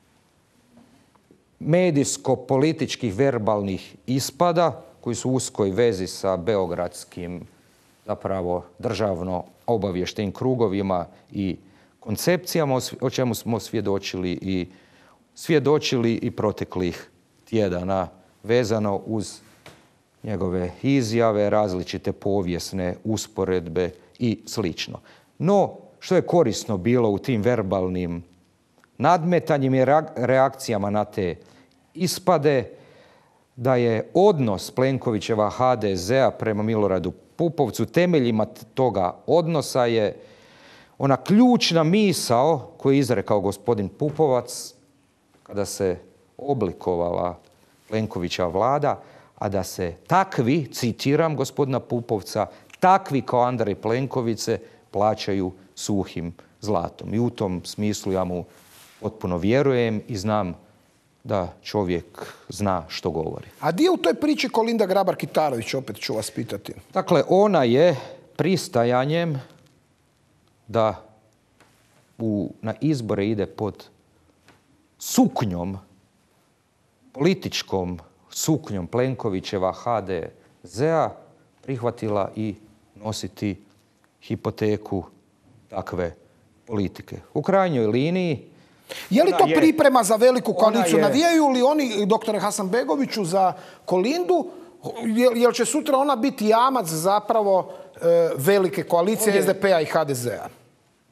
medijsko-političkih verbalnih ispada koji su u uskoj vezi sa beogradskim zapravo državno obavještajnim krugovima i koncepcijama, o čemu smo svjedočili i svjedočili i proteklih tjedana vezano uz njegove izjave, različite povijesne usporedbe i slično. No, što je korisno bilo u tim verbalnim nadmetanjima i reakcijama na te ispade, da je odnos Plenkovićeva ha de zea prema Miloradu Pupovcu, temeljima toga odnosa je ona ključna misao koju je izrekao gospodin Pupovac kada se oblikovala Plenkovićeva vlada, a da se takvi, citiram gospodina Pupovca, takvi kao Andrej Plenković se plaćaju suhim zlatom. I u tom smislu ja mu potpuno vjerujem i znam da čovjek zna što govori. A di je u toj priči Kolinda Grabar-Kitarović, opet ću vas pitati? Dakle, ona je pristajanjem da u, na izbore ide pod suknjom, političkom suknjom Plenkovićeva ha de zea prihvatila i nositi hipoteku takve politike. U krajnjoj liniji... Je li to je, priprema za veliku koaliciju? je, Navijaju li oni, doktore Hasanbegoviću, za Kolindu? Jel će sutra ona biti jamac zapravo e, velike koalicije ovdje, es de pe a i ha de zea?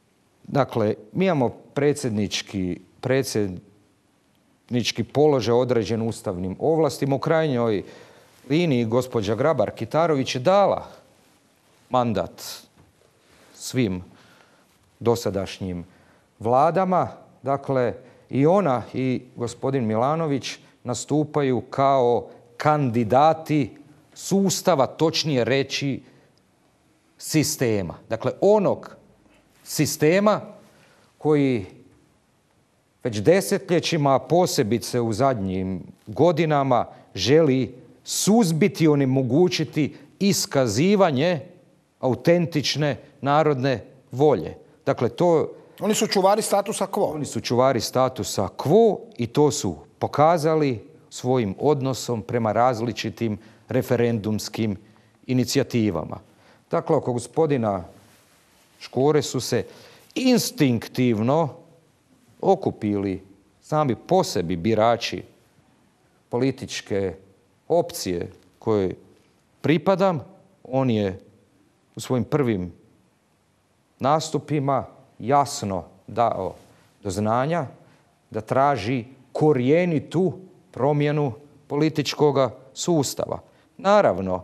Dakle, mi imamo predsjednički, predsjednički položaj određen ustavnim ovlastima. U krajnjoj liniji gospođa Grabar-Kitarović je dala mandat svim dosadašnjim vladama. Dakle, i ona i gospodin Milanović nastupaju kao kandidati sustava, točnije reći sistema. Dakle, onog sistema koji već desetljećima, a posebice u zadnjim godinama, želi suzbiti, onemogućiti iskazivanje autentične narodne volje. Dakle, to... Oni su čuvari statusa quo. Oni su čuvari statusa quo i to su pokazali svojim odnosom prema različitim referendumskim inicijativama. Dakle, oko gospodina Škore su se instinktivno okupili sami po sebi birači političke opcije kojoj pripadam. On je u svojim prvim nastupima jasno dao do znanja da traži korjenitu promjenu političkog sustava. Naravno,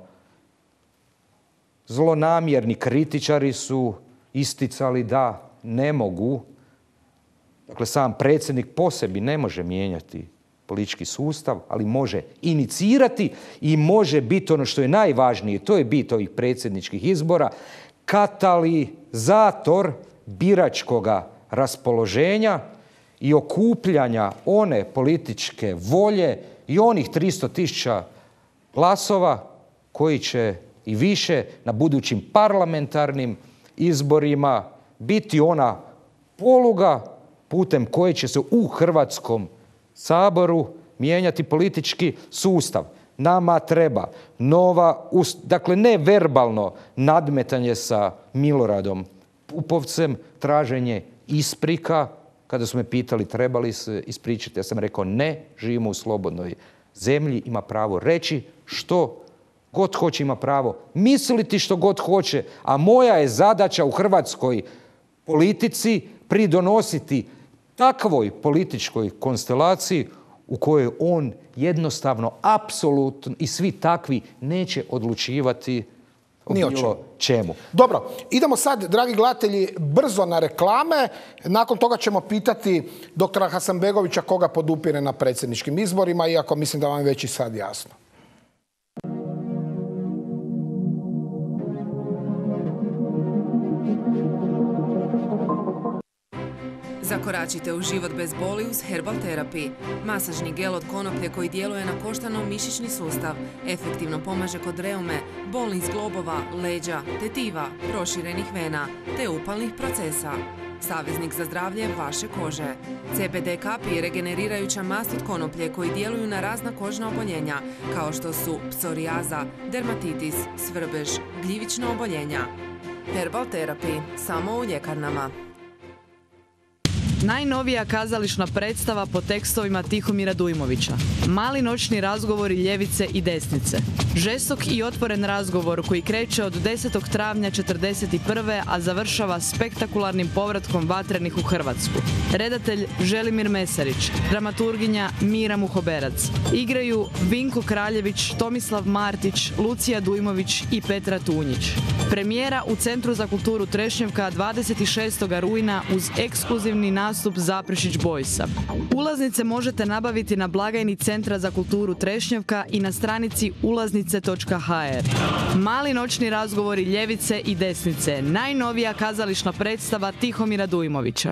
zlonamjerni kritičari su isticali da ne mogu, dakle sam predsjednik po sebi ne može mijenjati politički sustav, ali može inicirati i može biti ono što je najvažnije, to je bit ovih predsjedničkih izbora, katalizator biračkoga raspoloženja i okupljanja one političke volje i onih tristo tisuća glasova koji će i više na budućim parlamentarnim izborima biti ona poluga putem koje će se u Hrvatskom saboru mijenjati politički sustav. Nama treba nova, dakle ne verbalno nadmetanje sa Miloradom Pupovcem, traženje isprika. Kada su me pitali treba li se ispričati, ja sam rekao ne, živimo u slobodnoj zemlji, ima pravo reći što god hoće, ima pravo misliti što god hoće, a moja je zadaća u hrvatskoj politici pridonositi takvoj političkoj konstelaciji u kojoj on jednostavno, apsolutno i svi takvi neće odlučivati o bilo čemu. Dobro, idemo sad, dragi gledatelji, brzo na reklame. Nakon toga ćemo pitati doktora Hasanbegovića koga podupire na predsjedničkim izborima, iako mislim da vam je već i sad jasno. Zakoračite u život bez boli uz Herbal Therapy. Masažni gel od konoplje koji djeluje na koštano-mišićni sustav. Efektivno pomaže kod reume, bolnih zglobova, leđa, tetiva, proširenih vena te upalnih procesa. Saveznik za zdravlje vaše kože. C B D kapi je regenerirajuća mast od konoplje koji djeluju na razna kožna oboljenja, kao što su psorijaza, dermatitis, svrbež, gljivična oboljenja. Herbal Therapy, samo u ljekarnama. Najnovija kazališna predstava po tekstovima Tihomira Dujmovića. Mali noćni razgovori ljevice i desnice. Žestok i otvoren razgovor koji kreće od desetog travnja četrdeset prve. a završava spektakularnim povratkom vatrenih u Hrvatsku. Redatelj Želimir Mesarić, dramaturginja Mira Muhoberac. Igraju Vinko Kraljević, Tomislav Martić, Lucija Dujmović i Petra Tunjić. Premijera u Centru za kulturu Trešnjevka dvadeset šestog rujna uz ekskluzivni nastup Zaprešić Boysa. Ulaznice možete nabaviti na blagajni Centra za kulturu Trešnjevka i na stranici ulaznice točka ha er. Mali noćni razgovori ljevice i desnice. Najnovija kazališna predstava Tihomira Dujmovića.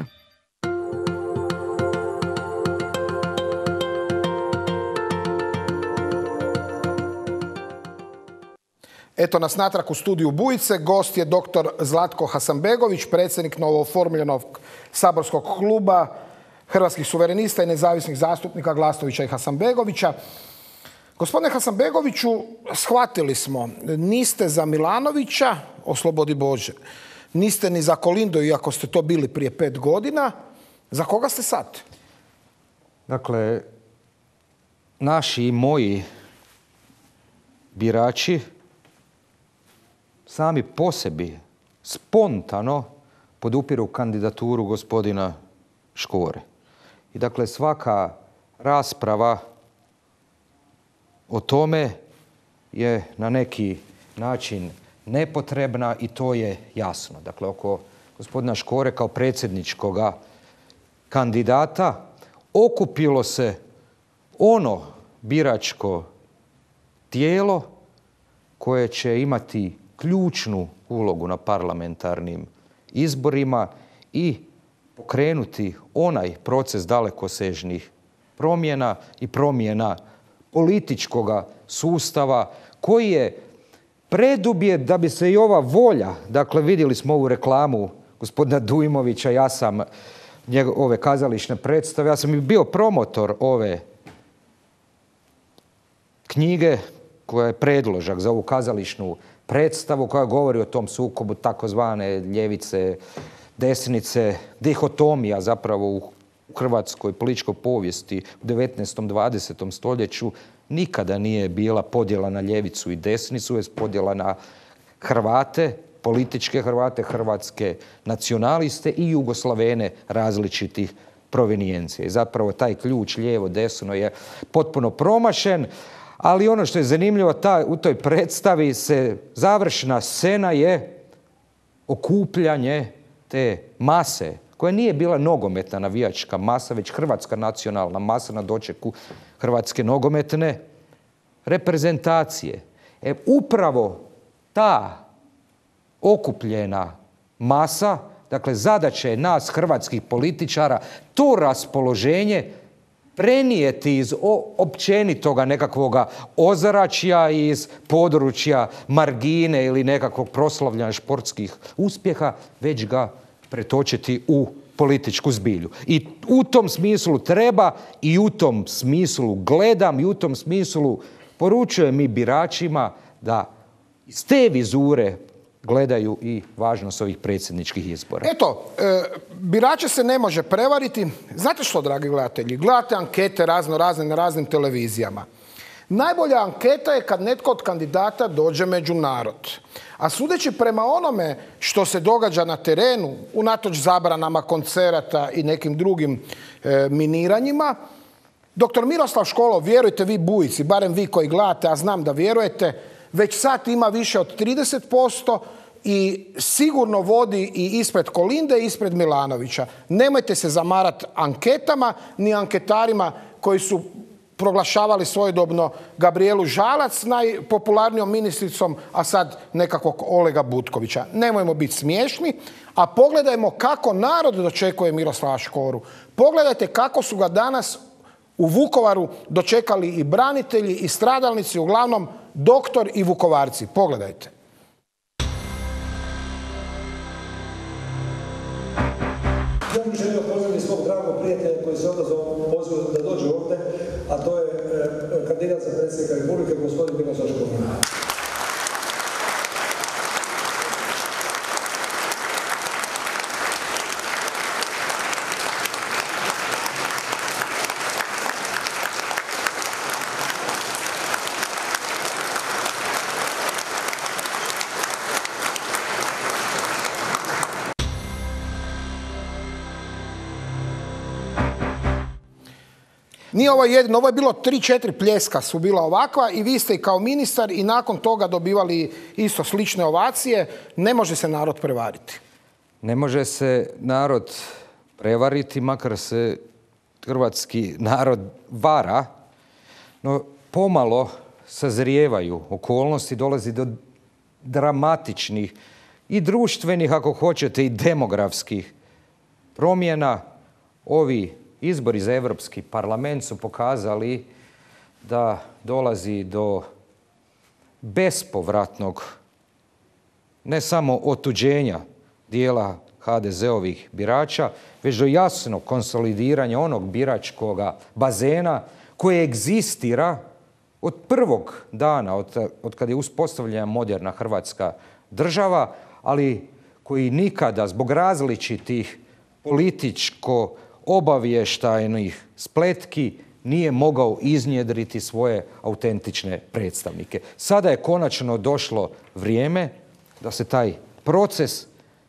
Eto nas natrag u studiju Bujice. Gost je doktor Zlatko Hasanbegović, predsjednik novooformljenog saborskog kluba Hrvatskih suverenista i nezavisnih zastupnika Glasnovića i Hasanbegovića. Gospodine Hasanbegoviću, shvatili smo, niste za Milanovića, oslobodi Bože, niste ni za Kolindu, iako ste to bili prije pet godina. Za koga ste sad? Dakle, naši i moji birači sami po sebi spontano podupiru kandidaturu gospodina Škore. I dakle svaka rasprava o tome je na neki način nepotrebna i to je jasno. Dakle, oko gospodina Škore kao predsjedničkog kandidata okupilo se ono biračko tijelo koje će imati ključnu ulogu na parlamentarnim izborima i pokrenuti onaj proces dalekosežnih promjena i promjena političkog sustava koji je preduvjet da bi se i ova volja, dakle vidjeli smo ovu reklamu gospodina Dujmovića, ja sam ove kazališne predstave, ja sam i bio promotor ove knjige koja je predložak za ovu kazališnu predstavu koja govori o tom sukobu takozvane ljevice, desnice, dihotomija zapravo u hrvatskoj političkoj povijesti u devetnaestom. dvadesetom stoljeću nikada nije bila podjela na ljevicu i desnicu, već podjela na Hrvate, političke Hrvate, hrvatske nacionaliste i jugoslavene različitih provenijencija. I zapravo taj ključ lijevo-desno je potpuno promašen, ali ono što je zanimljivo, ta, u toj predstavi se završna scena je okupljanje te mase, koja nije bila nogometna navijačka masa, već hrvatska nacionalna masa na dočeku hrvatske nogometne reprezentacije. E, upravo ta okupljena masa, dakle zadaća je nas hrvatskih političara to raspoloženje prenijeti iz općenitoga nekakvoga ozračja, iz područja margine ili nekakvog proslavljanja športskih uspjeha, već ga pretočiti u političku zbilju. I u tom smislu treba i u tom smislu gledam i u tom smislu poručujem i biračima da iz te vizure gledaju i važnost ovih predsjedničkih izbora. Eto, e, birače se ne može prevariti. Znate što, dragi gledatelji? Gledate ankete razno razne na raznim televizijama. Najbolja anketa je kad netko od kandidata dođe među narod. A sudeći prema onome što se događa na terenu, unatoč zabranama koncerata i nekim drugim e, miniranjima, doktor Miroslav Škoro, vjerujte vi bujici, barem vi koji gledate, a znam da vjerujete, već sad ima više od trideset posto i sigurno vodi i ispred Kolinde i ispred Milanovića. Nemojte se zamarati anketama ni anketarima koji su proglašavali svojedobno Gabrijelu Žalac najpopularnijom ministricom, a sad nekakvog Olega Butkovića. Nemojmo biti smiješni, a pogledajmo kako narod dočekuje Miroslava Škoru. Pogledajte kako su ga danas u Vukovaru dočekali i branitelji i stradalnici, uglavnom doktor i Vukovarci. Pogledajte. Ja bih želio pozdraviti svog dragog prijatelja koji se odazvao pozivu da dođe ovdje, a to je eh, kandidat za predsjednika Republike, gospodin Miroslav Škoro. Nije ovo jedino, ovo je bilo tri, četiri pljeska su bila ovakva i vi ste i kao ministar i nakon toga dobivali isto slične ovacije. Ne može se narod prevariti. Ne može se narod prevariti, makar se hrvatski narod vara, no pomalo sazrijevaju okolnosti, dolazi do dramatičnih i društvenih, ako hoćete, i demografskih promjena. Ovi izbori za Europski parlament su pokazali da dolazi do bespovratnog ne samo otuđenja dijela ha de ze-ovih birača, već do jasnog konsolidiranja onog biračkog bazena koje egzistira od prvog dana, od, od kada je uspostavljena moderna hrvatska država, ali koji nikada zbog različitih političko obavještajnih spletki nije mogao iznjedriti svoje autentične predstavnike. Sada je konačno došlo vrijeme da se taj proces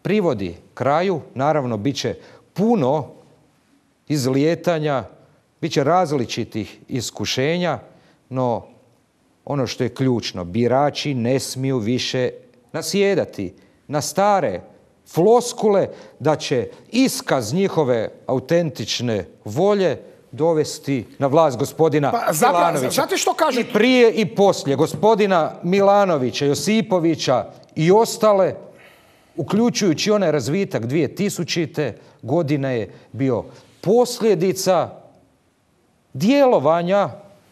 privodi kraju. Naravno, bit će puno izlijetanja, bit će različitih iskušenja, no ono što je ključno, birači ne smiju više nasjedati na stare floskule da će iskaz njihove autentične volje dovesti na vlast gospodina pa, zapravo, Milanovića. Znate što kaže? I prije i poslije gospodina Milanovića, Josipovića i ostale, uključujući onaj razvitak dvije tisućite. godine je bio posljedica djelovanja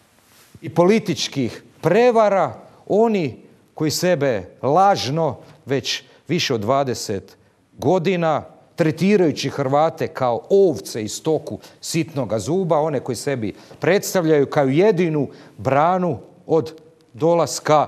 i političkih prevara, oni koji sebe lažno već više od dvadeset godina, tretirajući Hrvate kao ovce i stoku sitnoga zuba, one koji sebi predstavljaju kao jedinu branu od dolaska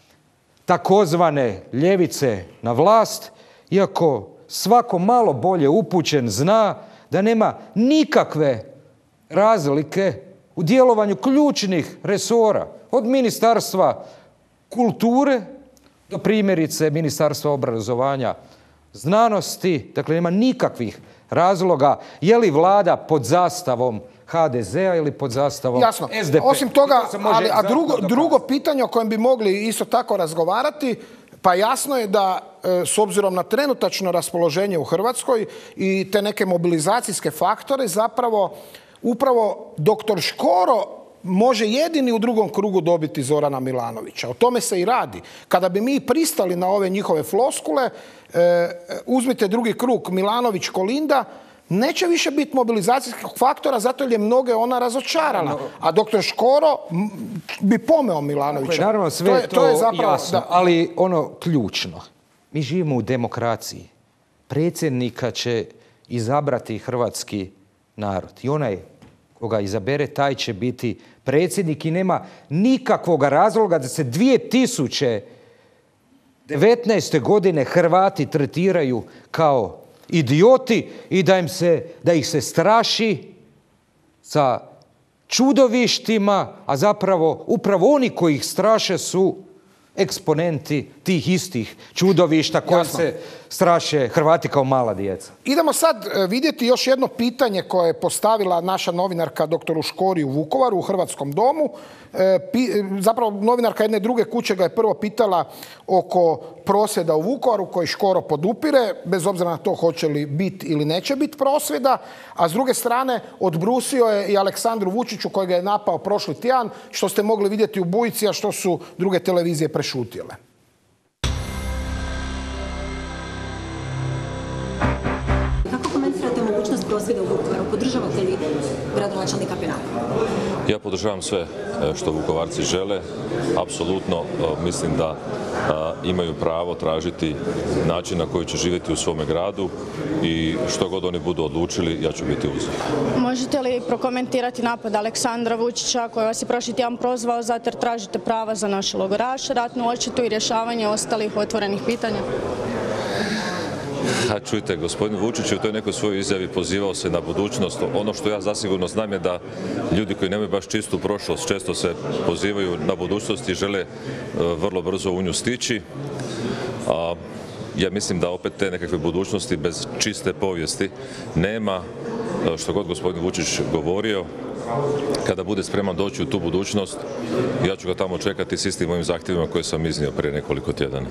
takozvane ljevice na vlast, iako svako malo bolje upućen zna da nema nikakve razlike u djelovanju ključnih resora, od Ministarstva kulture do primjerice Ministarstva obrazovanja, znanosti. Dakle, nema nikakvih razloga je li vlada pod zastavom ha de zea ili pod zastavom Jasno. es de pe. Osim toga, ali, a drugo, drugo pitanje o kojem bi mogli isto tako razgovarati, pa jasno je da s obzirom na trenutačno raspoloženje u Hrvatskoj i te neke mobilizacijske faktore, zapravo upravo doktor Škoro može jedini u drugom krugu dobiti Zorana Milanovića. O tome se i radi. Kada bi mi pristali na ove njihove floskule, e, uzmite drugi krug Milanović-Kolinda, neće više biti mobilizacijskog faktora zato jer je mnoge ona razočarala. A doktor Škoro bi pomeo Milanovića. Dakle, naravno, sve to je, to je zapravo, jasno, da... ali ono ključno. Mi živimo u demokraciji. Predsjednika će izabrati hrvatski narod. I onaj koga izabere, taj će biti predsjednik i nema nikakvog razloga da se dvije tisuće devetnaeste. godine Hrvati tretiraju kao idioti i da, im se, da ih se straši sa čudovištima, a zapravo upravo oni koji ih straše su eksponenti tih istih čudovišta kojim se straše Hrvati kao mala djeca. Idemo sad vidjeti još jedno pitanje koje je postavila naša novinarka doktoru Škori u Vukovaru u Hrvatskom domu. Zapravo novinarka jedne druge kuće ga je prvo pitala oko prosvjeda u Vukovaru koji Škoro podupire, bez obzira na to hoće li biti ili neće biti prosvjeda, a s druge strane odbrusio je i Aleksandru Vučiću koji ga je napao prošli tjedan, što ste mogli vidjeti u Bujici, a što su druge televizije prešutjele. Prosvjeda u Vukovaru. Podržavate li gradonačelnika Penaka? Ja podržavam sve što Vukovarci žele. Apsolutno mislim da imaju pravo tražiti način na koji će živjeti u svome gradu i što god oni budu odlučili, ja ću biti uz. Možete li prokomentirati napad Aleksandra Vučića koji vas je prošli tjedan prozvao zato jer tražite prava za naše logoraše, ratnu odštetu i rješavanje ostalih otvorenih pitanja? A čujte, gospodin Vučić je u toj nekoj svojoj izjavi pozivao se na budućnost. Ono što ja zasigurno znam je da ljudi koji nemaju baš čistu prošlost često se pozivaju na budućnost i žele vrlo brzo u nju stići. A ja mislim da opet te nekakve budućnosti bez čiste povijesti nema. Što god gospodin Vučić govorio, kada bude spreman doći u tu budućnost, ja ću ga tamo čekati s istim mojim zahtjevima koje sam iznio prije nekoliko tjedana.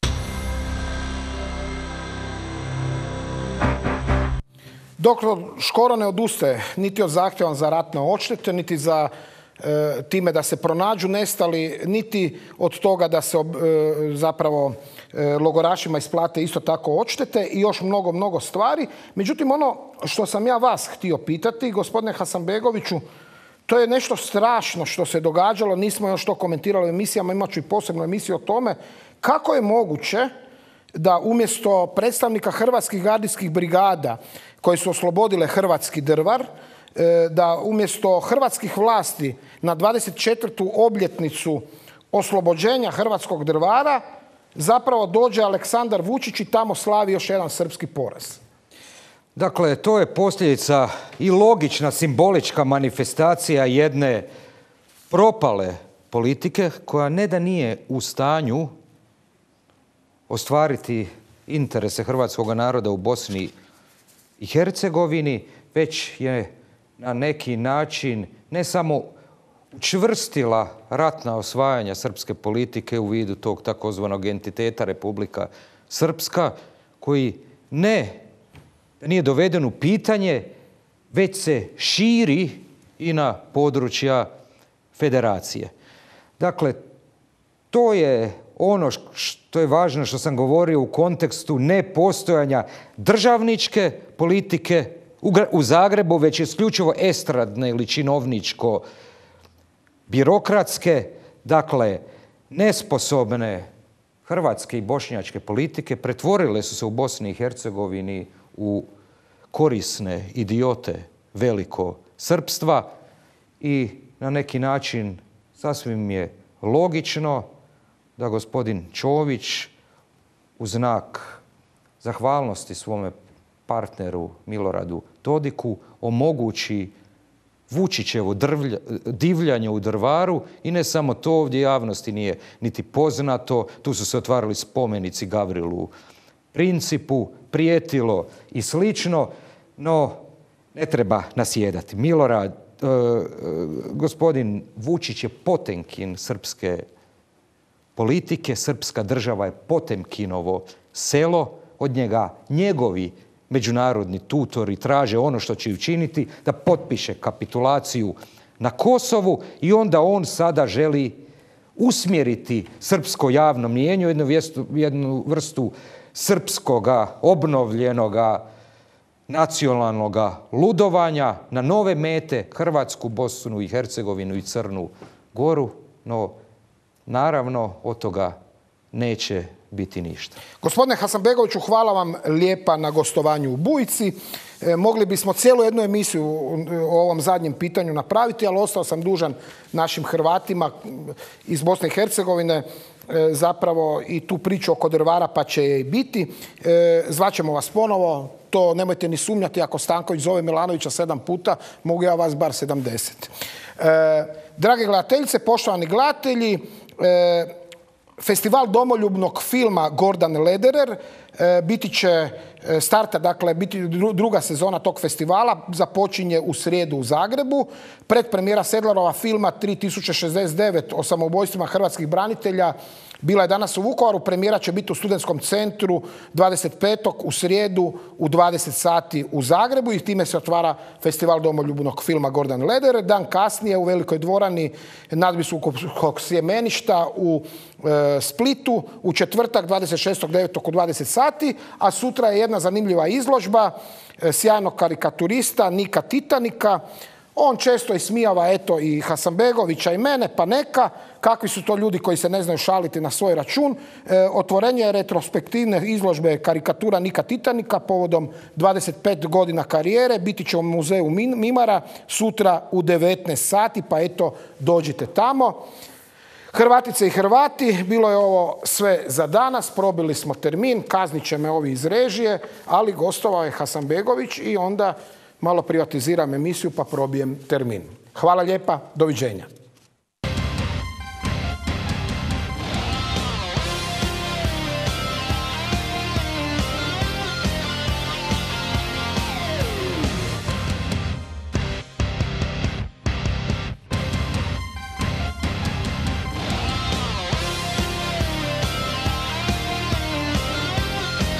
Doktor Škoro ne odustaje niti od zahtjeva za ratne odštete, niti za e, time da se pronađu nestali, niti od toga da se e, zapravo e, logorašima isplate isto tako odštete i još mnogo, mnogo stvari. Međutim, ono što sam ja vas htio pitati, gospodine Hasanbegoviću, to je nešto strašno što se događalo, nismo još to komentirali u emisijama, imat ću i posebnu emisiju o tome, kako je moguće da umjesto predstavnika hrvatskih gardijskih brigada koje su oslobodile hrvatski Drvar, da umjesto hrvatskih vlasti na dvadeset četvrtu obljetnicu oslobođenja hrvatskog Drvara zapravo dođe Aleksandar Vučić i tamo slavi još jedan srpski poraz. Dakle, to je posljedica i logična simbolička manifestacija jedne propale politike koja ne da nije u stanju ostvariti interese hrvatskog naroda u Bosni i Hercegovini, već je na neki način ne samo učvrstila ratna osvajanja srpske politike u vidu tog takozvanog entiteta Republika Srpska, koji ne, nije doveden u pitanje, već se širi i na područja federacije. Dakle, to je ono što je važno što sam govorio u kontekstu nepostojanja državničke politike u Zagrebu, već isključivo estradne ili činovničko birokratske, dakle, nesposobne hrvatske i bošnjačke politike pretvorile su se u Bosni i Hercegovini u korisne idiote veliko srpstva i na neki način sasvim je logično da gospodin Čović u znak zahvalnosti svome partneru Miloradu Dodiku omogući Vučićevo divljanje u Drvaru i ne samo to, ovdje javnosti nije niti poznato, tu su se otvarali spomenici Gavrilu Principu, prijetilo i slično, no ne treba nasjedati. Milorad, e, gospodin Vučić je Potemkin srpske politike, srpska država je Potemkinovo selo, od njega njegovi međunarodni tutori traže ono što će učiniti, da potpiše kapitulaciju na Kosovu i onda on sada želi usmjeriti srpsko javno mnijenje u jednu, jednu vrstu srpskoga, obnovljenoga, nacionalnoga ludovanja na nove mete, Hrvatsku, Bosnu i Hercegovinu i Crnu Goru, no naravno od toga neće biti ništa. Gospodine Hasanbegoviću, hvala vam lijepa na gostovanju u Bujici. E, mogli bismo cijelu jednu emisiju o ovom zadnjem pitanju napraviti, ali ostao sam dužan našim Hrvatima iz Bosne i Hercegovine e, zapravo i tu priču oko Drvara, pa će je i biti. E, zvaćemo vas ponovo, to nemojte ni sumnjati, ako Stanković zove Milanovića sedam puta, mogu ja vas bar sedamdeset. E, drage gledateljice, poštovani gledatelji, e, Festival domoljubnog filma Gordan Lederer e, biti će starta, dakle, biti druga sezona tog festivala, započinje u srijedu u Zagrebu. Predpremijera Sedlarova filma tri tisuće šezdeset devet o samoubojstvima hrvatskih branitelja bila je danas u Vukovaru. Premijera će biti u Studentskom centru dvadeset petog u srijedu u dvadeset sati u Zagrebu i time se otvara Festival domoljubnog filma Gordan Lederer. Dan kasnije u Velikoj dvorani nadbiskupskog sjemeništa u e, Splitu u četvrtak dvadeset šestog devetog u dvadeset sati, a sutra je jedna zanimljiva izložba e, sjajnog karikaturista Nika Titanika. On često ismijava eto i Hasanbegovića i mene, pa neka, kakvi su to ljudi koji se ne znaju šaliti na svoj račun. E, otvorenje je retrospektivne izložbe karikatura Nika Titanika povodom dvadeset pet godina karijere. Biti će u muzeju Mimara sutra u devetnaest sati, pa eto dođite tamo. Hrvatice i Hrvati, bilo je ovo sve za danas, probili smo termin, kaznit će me ovi iz režije, ali gostovao je Hasanbegović i onda malo privatiziram emisiju pa probijem termin. Hvala lijepa, doviđenja.